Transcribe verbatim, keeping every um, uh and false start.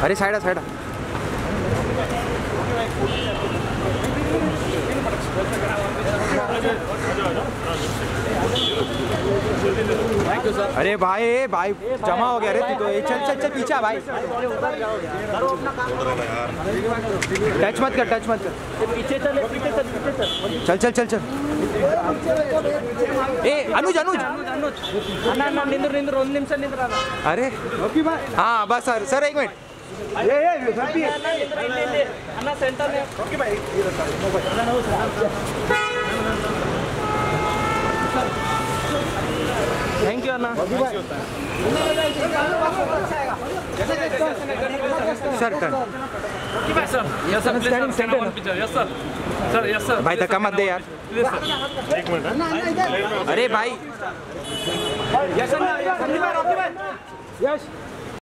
अरे side side अरे भाई भाई जमा हो गया रे तू तो। चल चल चल पीछे भाई, टच मत कर टच मत कर, पीछे चल पीछे चल पीछे चल चल चल चल ए अनुज अनुज अन्ना अन्ना निंद्र निंद्र ಒಂದು ನಿಮಿಷ ನಿಂದ್ರ अरे ओके भाई हां बस सर सर एक मिनट ए ए सभी अन्ना सेंटर में ओके भाई थैंक यू अन्ना sir turn sir yes sir please centre yes sir sir yes sir भाई धक्का मत दे यार, एक मिनट अरे भाई यस अन्ना यस यस